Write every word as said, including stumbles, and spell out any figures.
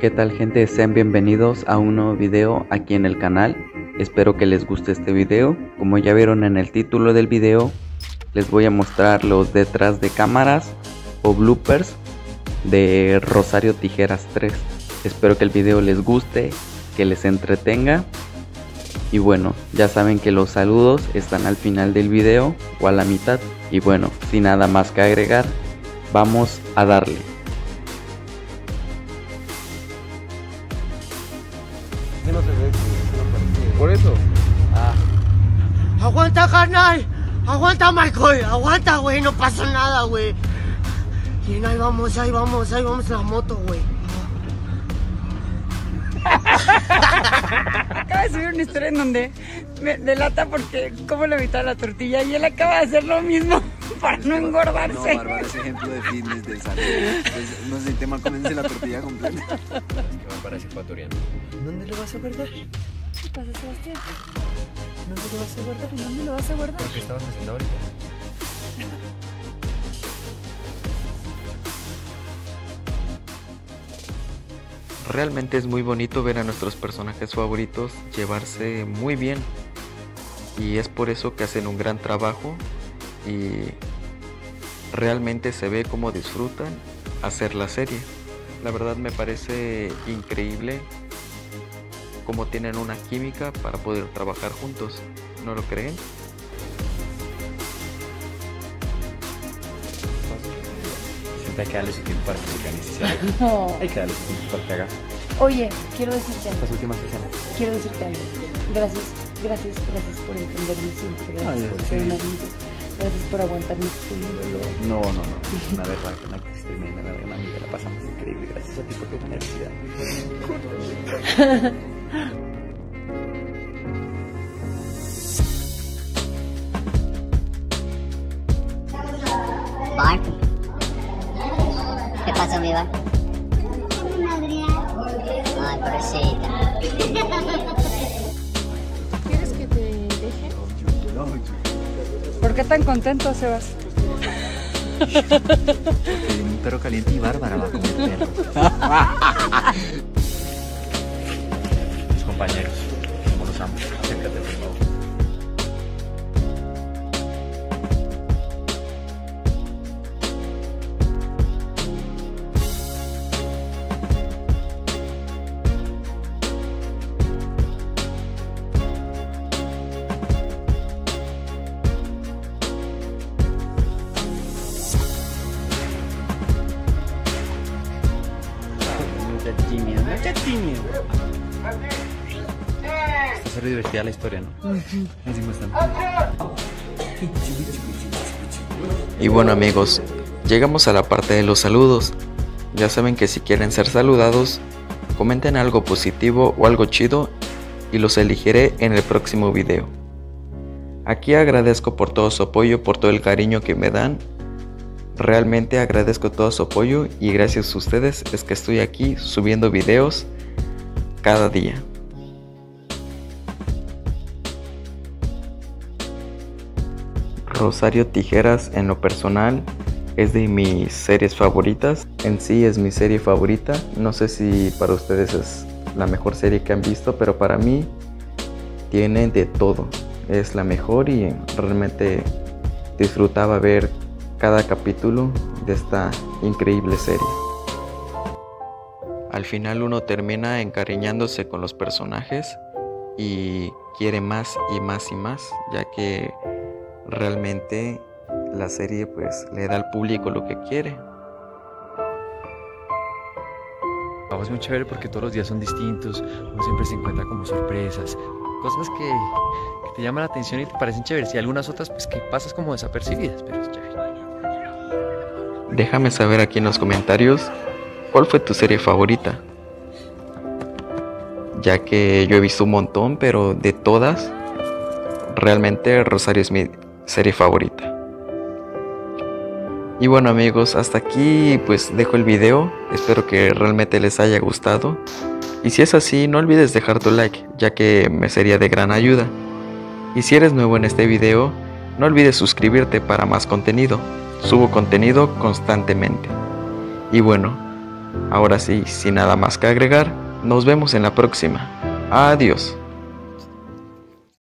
¿Qué tal, gente? Sean bienvenidos a un nuevo video aquí en el canal. Espero que les guste este video. Como ya vieron en el título del video, les voy a mostrar los detrás de cámaras o bloopers de Rosario Tijeras tres. Espero que el video les guste, que les entretenga. Y bueno, ya saben que los saludos están al final del video o a la mitad. Y bueno, sin nada más que agregar, vamos a darle. No se ve, no por eso. Ah. Aguanta, carnal. Aguanta, Marco. Aguanta, güey. No pasa nada, güey. Bien, ahí vamos, ahí vamos, ahí vamos la moto, güey. Acaba de subir una historia en donde me delata porque como la mitad de la tortilla y él acaba de hacer lo mismo para no engordarse. No, Bárbara es ejemplo de fitness, de salud. Entonces, no se siente mal comiéndose la tortilla completa. Bárbara es ecuatoriano. ¿Dónde lo vas a guardar? ¿Qué pasa, Sebastián? ¿Dónde lo vas a guardar? ¿Dónde lo vas a guardar? ¿Qué estabas haciendo ahorita? Realmente es muy bonito ver a nuestros personajes favoritos llevarse muy bien, y es por eso que hacen un gran trabajo y realmente se ve cómo disfrutan hacer la serie. La verdad me parece increíble cómo tienen una química para poder trabajar juntos, ¿no lo creen? Siempre hay que darle su tiempo para que se organice. No. Hay que darle su tiempo para que haga Oye, quiero decirte algo. las últimas escenas. Quiero decirte algo. Gracias, gracias, gracias por entenderme siempre. Gracias Ay, por sí. ser un amigo. Gracias por aguantarme este dolor. No, no, no. Una vez una actriz tremenda, una gran amiga, la pasamos increíble. Gracias a ti por tu generosidad. Bar. ¿Qué pasó, mi Bar? Ay, pobrecita. ¿Quieres que te deje? ¿Por qué tan contento, Sebas? Porque un perro caliente y Bárbara va a comer perro. Mis compañeros, como los amo. Acércate, por favor. ¡Qué tímido! Está ser divertida la historia, ¿no? Así bastante. Y bueno, amigos, llegamos a la parte de los saludos. Ya saben que si quieren ser saludados, comenten algo positivo o algo chido y los elegiré en el próximo video. Aquí agradezco por todo su apoyo, por todo el cariño que me dan. Realmente agradezco todo su apoyo y gracias a ustedes es que estoy aquí subiendo videos cada día. Rosario Tijeras, en lo personal, es de mis series favoritas. En sí es mi serie favorita. No sé si para ustedes es la mejor serie que han visto, pero para mí tiene de todo. Es la mejor y realmente disfrutaba ver cada capítulo de esta increíble serie. Al final uno termina encariñándose con los personajes y quiere más y más y más, ya que realmente la serie pues le da al público lo que quiere. Es muy chévere porque todos los días son distintos, uno siempre se encuentra como sorpresas, cosas que, que te llaman la atención y te parecen chéveres, y algunas otras pues que pasas como desapercibidas, pero es chévere. Déjame saber aquí en los comentarios cuál fue tu serie favorita, ya que yo he visto un montón, pero de todas realmente Rosario es mi serie favorita. Y bueno, amigos, hasta aquí pues dejo el video. Espero que realmente les haya gustado, y si es así no olvides dejar tu like, ya que me sería de gran ayuda. Y si eres nuevo en este video, no olvides suscribirte para más contenido. Subo contenido constantemente. Y bueno, Ahora sí, sin nada más que agregar, nos vemos en la próxima. Adiós.